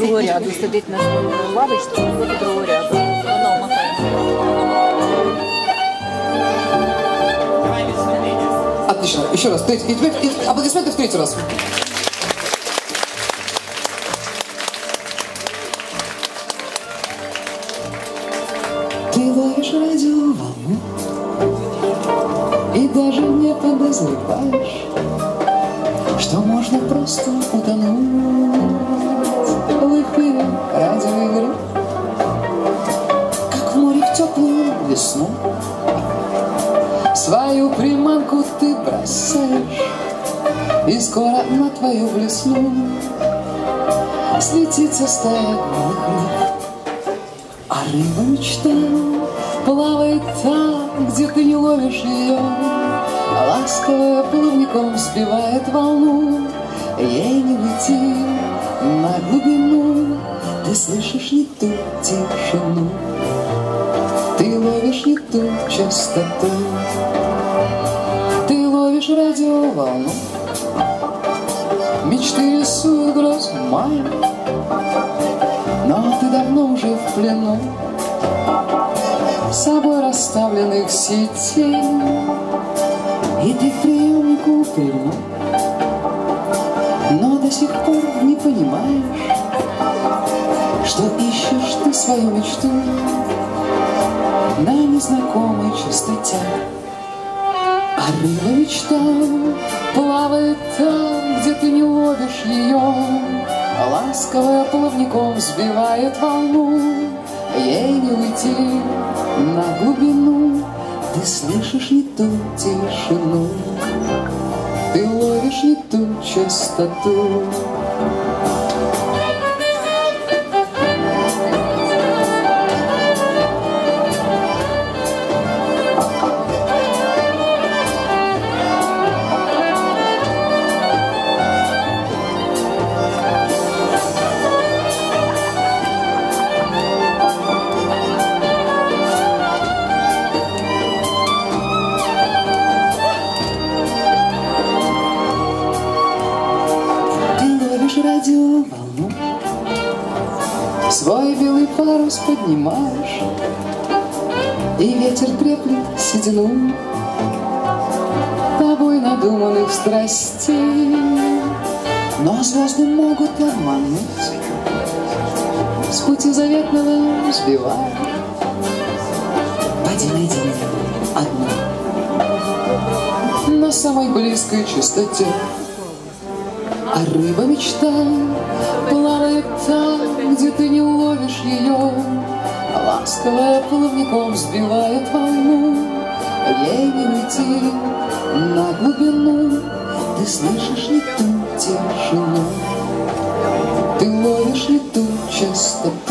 другого ряду. Сидить на лавочці, бути другого ряду. Воно мотає. Отлично. Еще раз. Аплодисменты в третий раз. Ты ловишь радиоволну и даже не подозреваешь, что можно просто утонуть в эфире радиоигры, как в море в теплую весну. Свою приманку ты бросаешь, и скоро на твою блесну слетится стая голых рыб. А рыба мечта плавает там, где ты не ловишь ее, ласковая плавником сбивает волну. Ей не уйти на глубину, ты слышишь не ту тишину, ты ловишь не ту частоту. Ты ловишь радиоволну, мечты рисуют грозу мая, но ты давно уже в плену собой расставленных сетей, и ты к приемнику прильнул, но до сих пор не понимаешь, что ищешь ты свою мечту на незнакомой частоте. А рыба мечта плавает там, где ты не ловишь ее, ласковая плавником сбивает волну. Ей не уйти на глубину, ты слышишь не ту тишину, ты ловишь не ту частоту. Радиоволну, свой белый парус поднимаешь, и ветер треплет седину тобой надуманных страстей. Но звезды могут обмануть, с пути заветного сбивая. Пойди найди меня одну на самой близкой частоте. А рыба мечта плавает там, где ты не ловишь ее, ласковая плавником сбивает волну. Ей не уйти на глубину, ты слышишь не ту тишину, ты ловишь не ту частоту.